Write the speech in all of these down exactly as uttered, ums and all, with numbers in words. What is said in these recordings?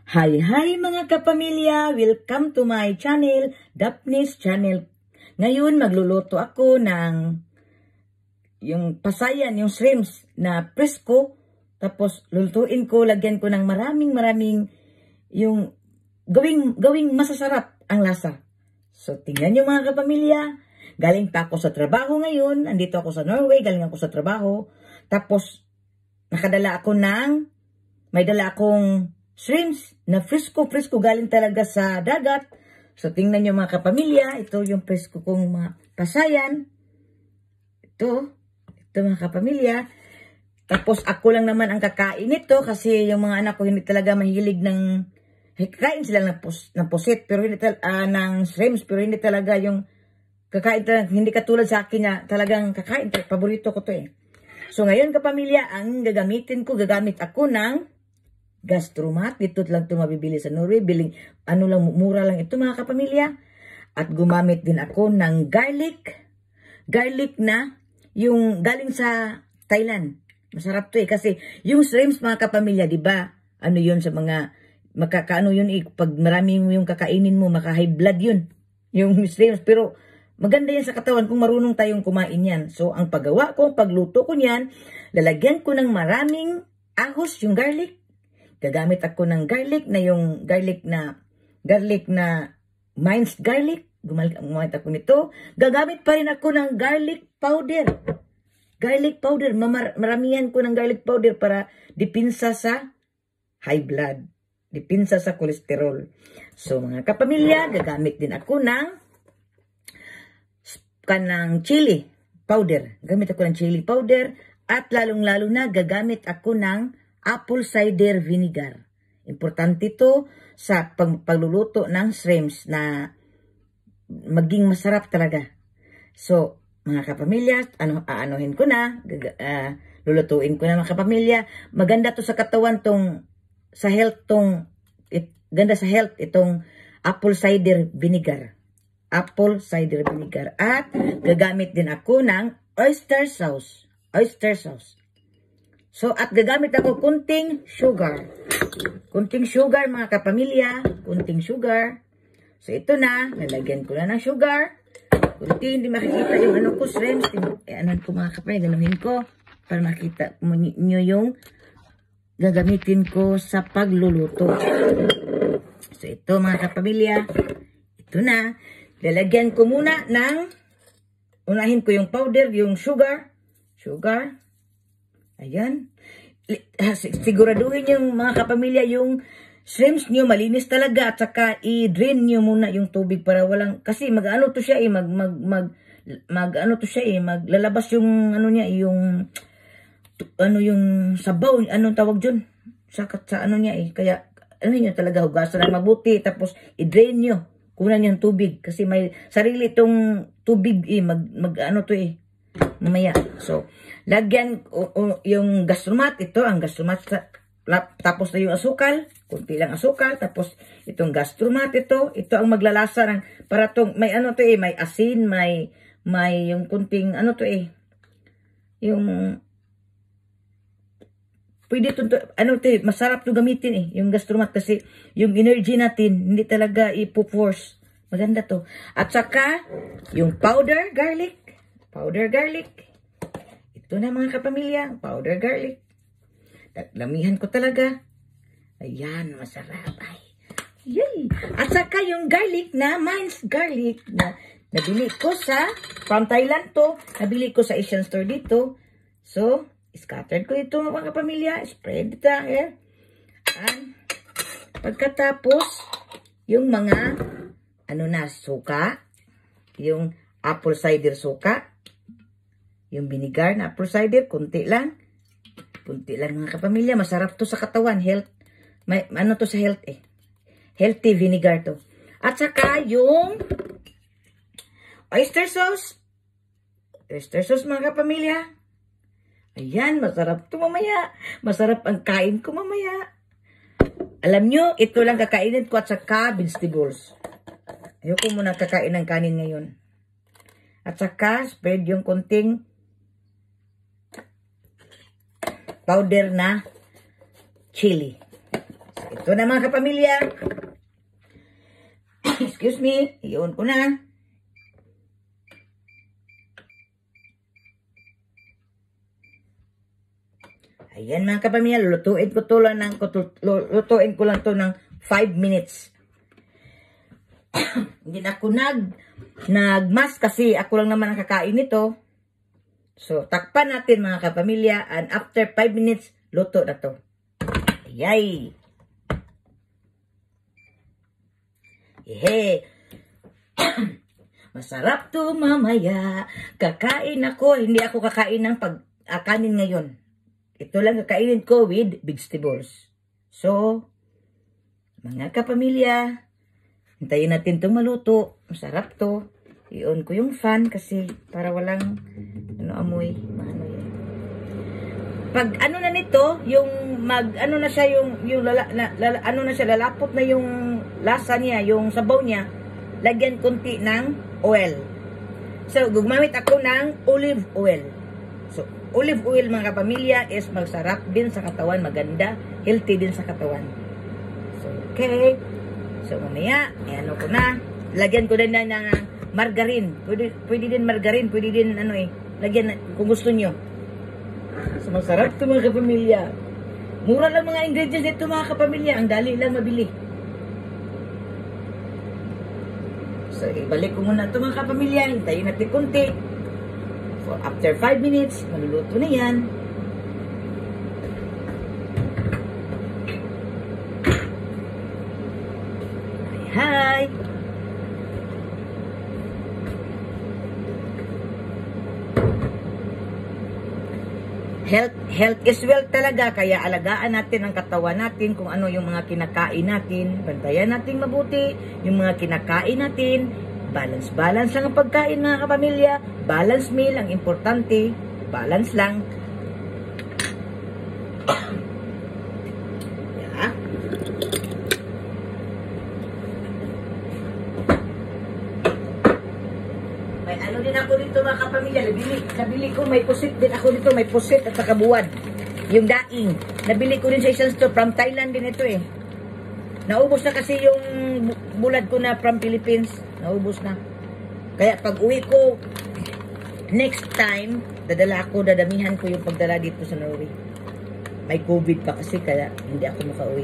Hi, hi mga kapamilya! Welcome to my channel, Daphne's Channel. Ngayon, magluluto ako ng yung pasayan, yung shrimps na presko. Tapos, lulutuin ko, lagyan ko ng maraming maraming yung gawing, gawing masasarap ang lasa. So, tingnan nyo mga kapamilya. Galing pa ako sa trabaho ngayon. Andito ako sa Norway, galing ako sa trabaho. Tapos, nakadala ako ng, may dala akong shrimps na fresco-fresco galing talaga sa dagat. So, tingnan nyo mga kapamilya. Ito yung fresco kong mga pasayan. Ito. Ito mga kapamilya. Tapos, ako lang naman ang kakain nito kasi yung mga anak ko hindi talaga mahilig ng, kakain sila ng, pos, ng posit, pero hindi talaga, uh, ng shrimps, pero hindi talaga yung kakain talaga, hindi katulad sa akin na talagang kakain. Paborito ko to eh. So, ngayon kapamilya, ang gagamitin ko, gagamit ako ng Gastromat. Dito lang ito mabibili sa Norway. Biling, ano lang, mura lang ito mga kapamilya. At gumamit din ako ng garlic. Garlic na yung galing sa Thailand. Masarap to eh. Kasi yung shrimps mga kapamilya, di ba? Ano yun sa mga, makakaano yun eh. Pag marami yung kakainin mo, maka-high blood yun. Yung shrimps. Pero maganda yan sa katawan kung marunong tayong kumain yan. So ang paggawa ko, pagluto ko yan, lalagyan ko ng maraming ahos yung garlic. Gagamit ako ng garlic na yung garlic na, garlic na minced garlic. Gumamit ako nito. Gagamit pa rin ako ng garlic powder. Garlic powder. Mamar maramihan ko ng garlic powder para dipinsa sa high blood. Dipinsa sa kolesterol. So mga kapamilya, gagamit din ako ng kanang chili powder. Gamit ako ng chili powder. At lalong-lalo na gagamit ako ng apple cider vinegar. Importante ito sa pag pagluluto ng shrimps na maging masarap talaga. So, mga kapamilya, ano, aanuhin ko na, uh, lulutuin ko na mga kapamilya. Maganda to sa katawan tong, sa health tong, it, ganda sa health itong apple cider vinegar. Apple cider vinegar. At gagamit din ako ng oyster sauce. Oyster sauce. So, at gagamit ako kunting sugar. Kunting sugar, mga kapamilya. Kunting sugar. So, ito na. Nalagyan ko na ng sugar. Kunti, hindi makikita yung ano ko, shrimps. Eh, ano ko, mga kapamilya, ganuhin ko. Para makita nyo yung gagamitin ko sa pagluluto. So, ito, mga kapamilya. Ito na. Lalagyan ko muna ng, unahin ko yung powder, yung sugar. Sugar. Ayan. Siguraduhin yung mga kapamilya, yung shrimps nyo malinis talaga at saka i-drain nyo muna yung tubig para walang, kasi mag-ano to siya eh, mag, mag, mag, mag, ano to siya eh, maglalabas yung, ano niya, yung, ano yung sabaw, anong tawag dyan? Sa, sa ano niya eh, kaya, ano nyo talaga, hugasan lang mabuti, tapos i-drain nyo, kunan yung tubig, kasi may sarili itong tubig eh, mag, mag, ano to eh, mamaya. So, lagyan uh, uh, yung gastromat. Ito ang gastromat. Tapos na yung asukal. Kunti lang asukal. Tapos itong gastromat ito. Ito ang maglalasa ng, para tong, may ano to eh, may asin, may, may yung kunting, ano to eh, yung, pwede ito, ano to eh, masarap to gamitin eh, yung gastromat kasi yung energy natin, hindi talaga ipo-force. Maganda to. At saka, yung powder garlic. Powder garlic. Ito na mga kapamilya. Powder garlic. Lamihan ko talaga. Ayan, masarap. Ay. Yay! At saka yung garlic na, minced garlic na nabili ko sa, from Thailand to, nabili ko sa Asian store dito. So, scattered ko ito mga kapamilya. Spread ito here. And, pagkatapos, yung mga, ano na, suka. Yung apple cider suka. Yung vinegar na apple cider, kunti lang. Kunti lang mga kapamilya. Masarap to sa katawan. Health. May, ano to sa health eh. Healthy vinegar to. At saka yung oyster sauce. Oyster sauce mga kapamilya. Ayan, masarap to mamaya. Masarap ang kain ko mamaya. Alam nyo, ito lang kakainin ko at saka vegetables. Ayoko muna kakain ng kanin ngayon. At saka, spread yung kunting powder na chili. ito na mga kapamilya. Excuse me, iyon ko na. Ayan mga kapamilya, lulutuin ko to lang ng, lulutuin ko lang to ng five minutes. Hindi na ako nag, nagmas kasi ako lang naman ang kakain nito. So, takpan natin mga kapamilya, and after five minutes, luto na to. Yay! Yehe! Masarap to mamaya. Kakain ako, hindi ako kakain ng pag-akanin ngayon. Ito lang kakainin ko with vegetables. So, mga kapamilya, hintayin natin itong maluto. Masarap to. I-on ko yung fan kasi para walang ano amoy. Ano yun. Pag ano na nito, yung mag ano na siya yung yung lala, na, lala, ano na siya lalapot na yung lasa niya, yung sabaw niya, lagyan konti ng oil. So, gumamit ako ng olive oil. So, olive oil mga kapamilya is magsarap din sa katawan, maganda, healthy din sa katawan. So, okay. So, mamaya, ano ko na, lagyan ko din na ng margarine. Pwede, pwede din margarine, pwede din ano eh, lagyan kung gusto nyo. So, masarap ito mga kapamilya. Mura lang mga ingredients nito mga kapamilya, ang dali lang mabili. So, ibalik ko muna ito mga kapamilya, hintayin natin konti. So, after five minutes, maluluto na yan. Hi! Health, health is wealth talaga, kaya alagaan natin ang katawan natin, kung ano yung mga kinakain natin, bantayan natin mabuti, yung mga kinakain natin, balance, balance lang ang pagkain mga kapamilya, balance meal, ang importante, balance lang. Yeah. May ano din ako dito mga kapamilya, nabili, nabili ko, may pusit din ako dito, may pusit at sakabuwan. Yung daing, nabili ko din sa isang store, from Thailand din ito eh. Naubos na kasi yung bulad ko na from Philippines, naubos na. Kaya pag uwi ko, next time, dadala ako, dadamihan ko yung pagdala dito sa Norway. May COVID pa kasi, kaya hindi ako makauwi.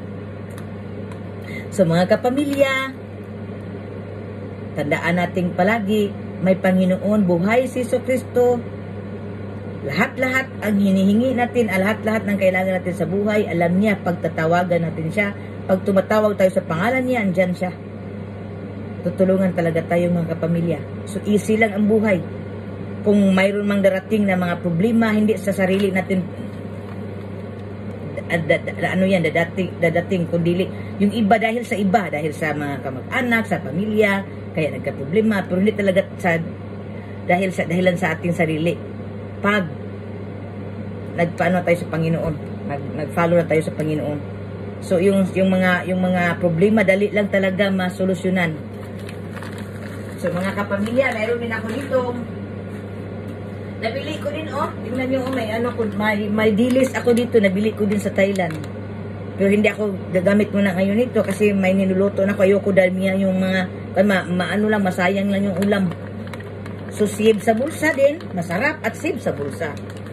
So mga kapamilya, tandaan natin palagi, may Panginoon, buhay si Jesucristo. Lahat-lahat ang hinihingi natin, lahat-lahat ng kailangan natin sa buhay, alam niya, pagtatawagan natin siya, pag tumatawag tayo sa pangalan niya, andyan siya. Tutulungan talaga tayo mga kapamilya. So easy lang ang buhay. Kung mayroon mang darating na mga problema, hindi sa sarili natin, ano yan, dadating, dadating, kundi yung iba dahil sa iba, dahil sa mga kamag-anak, sa pamilya, kaya nagka-problema, pero hindi talaga sa, dahil sa, dahilan sa ating sarili. Pag nagpaano tayo sa Panginoon, nag, nag-follow na tayo sa Panginoon. So yung yung mga yung mga problema dali lang talaga masolusyonan. So mga kapamilya, mayroon din ako dito. Nabili ko din oh, tingnan niyo oh, may ano ko, may may dilis ako dito, nabili ko din sa Thailand. Pero hindi ako gagamit muna ngayon nito kasi may niluluto na ko, ayoko damihan yung mga ma, maano lang, masayang lang yung ulam. So save sa bulsa din, masarap at save sa bulsa.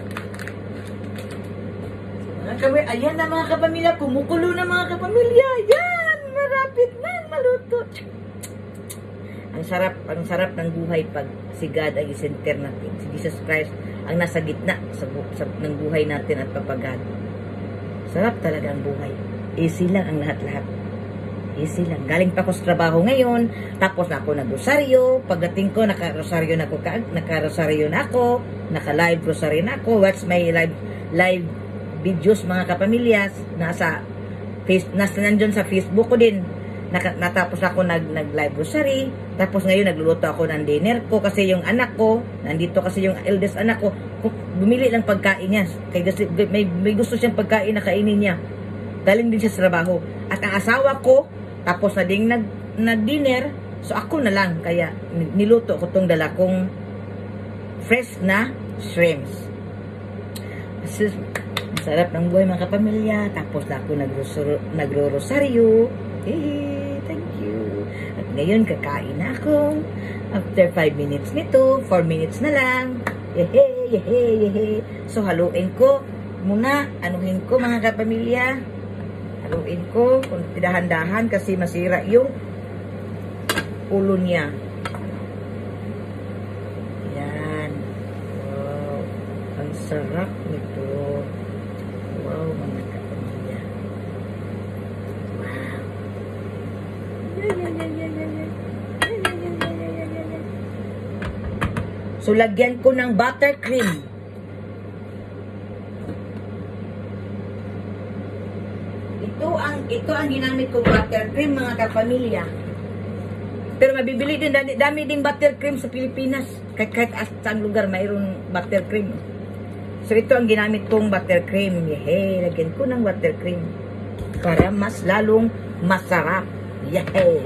Mga ayan na mga kapamilya, kumukulo na mga kapamilya. Yan, marapit na maluto. Ang sarap, ang sarap ng buhay pag si God ay isenter natin. Si Jesus Christ ang nasa gitna sa, sa, ng buhay natin at papagad. Sarap talaga ang buhay. Easy lang ang lahat-lahat. Easy lang. Galing pa ako sa trabaho ngayon, tapos na ako nag-rosaryo. Pagdating ko, naka-rosaryo na ako, naka-rosaryo na ako, naka-live rosaryo na ako. Watch my live, live videos mga kapamilyas. Nasa, face, nasa nandun sa Facebook ko din. Naka, natapos ako nag, nag-live rosary. Tapos ngayon, nagluluto ako ng dinner ko kasi yung anak ko, nandito kasi yung eldest anak ko, bumili lang pagkain niya. Kaya may, may gusto siyang pagkain na kainin niya. Galing din siya sa trabaho. At ang asawa ko, tapos na ding nag, nag-dinner, so ako na lang. Kaya niluto ko tong dala kong fresh na shrimps. Sarap ng buhay mga kapamilya. Tapos na ako nagro-rosaryo. Hey, thank you. At ngayon kakain na ako. After five minutes nito, four minutes na lang. Yehe, yehe, yehe. So haluin ko muna. Anuhin ko mga kapamilya. Haluin ko. Kung dahan-dahan kasi masira yung ulo niya. Yan. Wow. Ang sarap nito. Wow, mga kapamilya. Wow. So, lagyan ko ng buttercream. Ito ang, ito ang ginamit kong buttercream, mga kapamilya. Pero mabibili din, dami, dami din buttercream sa Pilipinas. Kahit, kahit saan lugar mayroong buttercream. So, ito ang ginamit kong buttercream. Yehey, lagyan ko ng buttercream. Para mas lalong masarap. Yehey.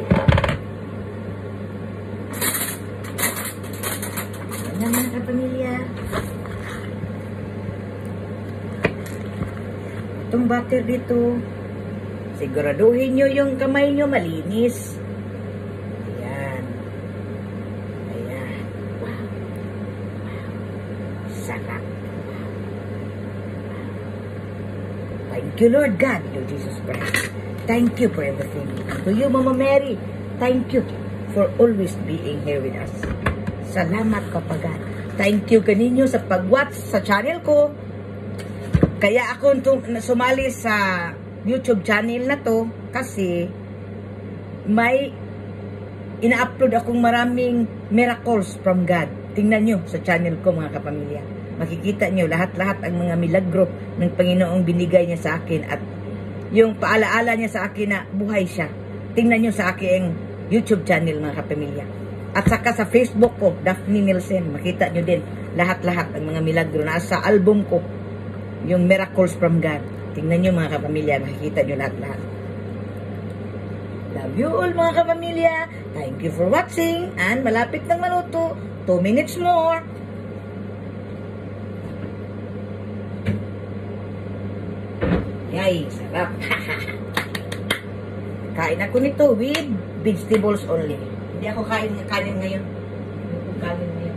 Ayan mga kapamilya. Itong butter dito, siguraduhin nyo yung kamay nyo malinis. Ayan. Ayan. Wow. Wow. Sarap. Thank you, Lord God, Lord Jesus Christ. Thank you for everything. To you, Mama Mary, thank you for always being here with us. Salamat, Kapagat. Thank you kaninyo sa pag-watch sa channel ko. Kaya ako sumali sa YouTube channel na to kasi may ina-upload akong maraming miracles from God. Tingnan nyo sa channel ko mga kapamilya. Makikita nyo lahat-lahat ang mga milagro ng Panginoong binigay niya sa akin at yung paalaala niya sa akin na buhay siya. Tingnan nyo sa aking YouTube channel mga kapamilya. At saka sa Facebook ko, Daphne Nielsen, makita nyo din lahat-lahat ang mga milagro na sa album ko, yung Miracles from God. Tingnan nyo mga kapamilya, makikita nyo lahat-lahat. Love you all mga kapamilya. Thank you for watching. And malapit nang maluto. Two minutes more. Yay, sarap. Kain ako nito with vegetables only. Hindi ako kain ng kanin ngayon. Hindi ko kanin ngayon.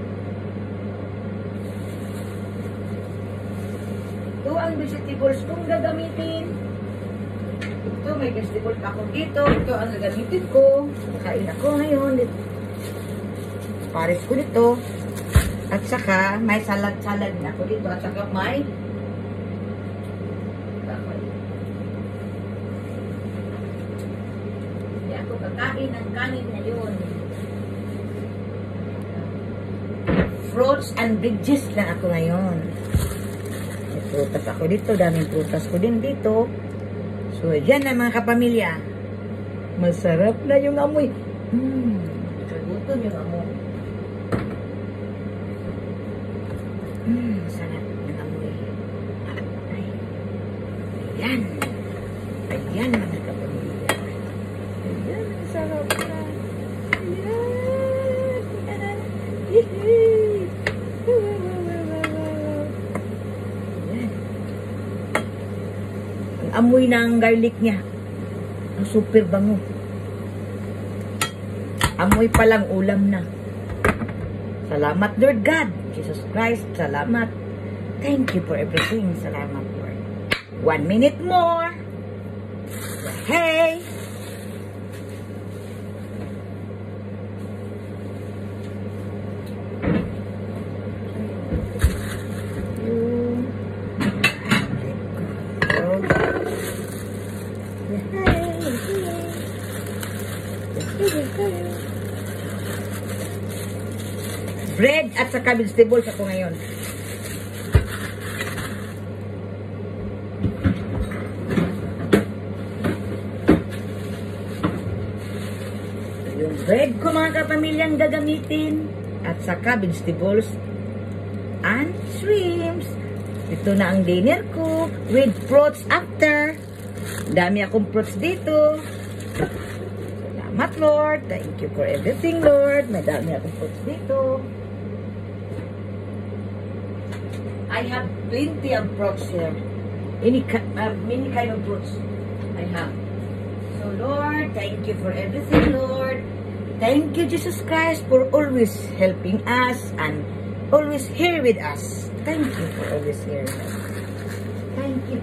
Ito ang vegetables kong gagamitin. Ito, may vegetables ako dito. Ito ang gagamitin ko. Kain ako ngayon. Pares ko dito. At saka, may salad-salad na ako dito. At saka may kakain ng kanin ngayon. Fruits and veggies lang ako ngayon. May prutas ako dito. Daming prutas ko din dito. So, yan na mga kapamilya. Masarap na yung amoy. Hmm. Kagutom yung amoy. Hmm. Masarap yung amoy. Ay. Ayan. Ayan mga kapamilya. Ayan. Sarap na. Ayan. Ayan. Ayan. Ang amoy ng garlic niya. Ang super bango. Amoy palang ulam na. Salamat Lord God. Jesus Christ. Salamat. Thank you for everything. Salamat Lord. One minute more. Hey! Bread at saka vegetables ako ngayon. Yung bread ko mga kapamilyang gagamitin at saka vegetables and shrimps. Ito na ang dinner ko with fruits after. Dami akong fruits dito. Salamat Lord. Thank you for everything Lord. Madami akong fruits dito. I have plenty of fruits here. any uh, many kind of fruits I have. So Lord, thank you for everything, Lord. Thank you, Jesus Christ, for always helping us and always here with us. Thank you for always here with us. Thank you.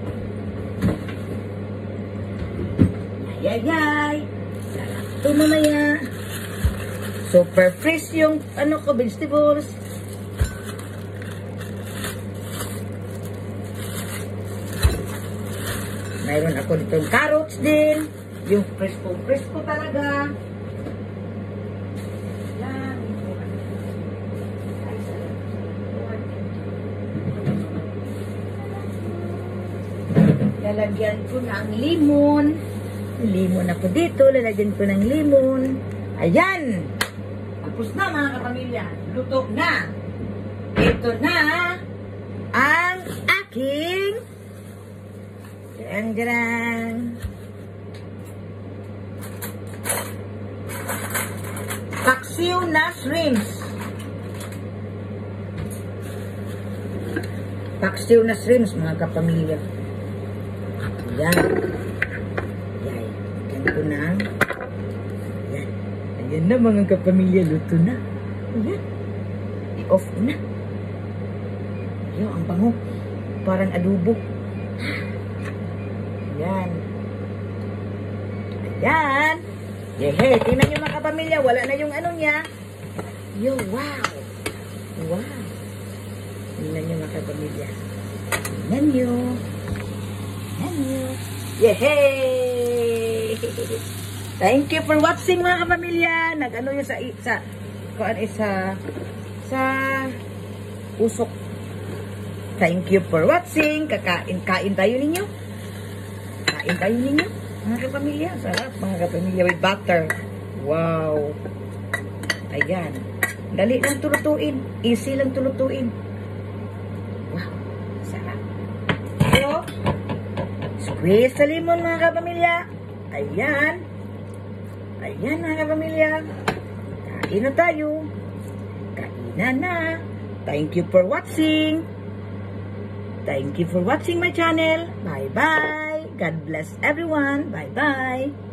Ay, ay, ay. Ito mamaya. Super fresh yung ano ko, vegetables. Mayroon ako dito yung carrots din. Yung presko-presko talaga. Yan. Lalagyan ko ng limon. Limon ako dito. Lalagyan ko ng limon. Ayan. Tapos na mga kapamilya. Luto na. Ito na ang aking Jarang-jarang. Paksiw na shrimps. Paksiw na shrimps, mga kapamilya. Yan. Yan. Ganito na. Yan. Ayan na mga kapamilya. Luto na. Ayan. I-off na. Ayan, ang bango. Parang adobo. Ayan. Ayan. Yehe, tingnan nyo mga kapamilya. Wala na yung ano niya. Yo, wow. Wow. Tingnan nyo mga kapamilya. Tingnan nyo. Tingnan nyo. Yehe. Thank you for watching mga kapamilya. Nag-ano yun sa, sa, kuan isa, sa usok. Thank you for watching. Kakain-kain tayo ninyo. Kain tayo ninyo, mga kapamilya. Sarap, mga kapamilya, with butter. Wow. Ayan. Dali lang tulutuin. Easy lang tulutuin. Wow. Sarap. So, squeeze sa limon, mga kapamilya. Ayan. Ayan, mga kapamilya. Kain na tayo. Kain na na. Thank you for watching. Thank you for watching my channel. Bye-bye. God bless everyone. Bye-bye.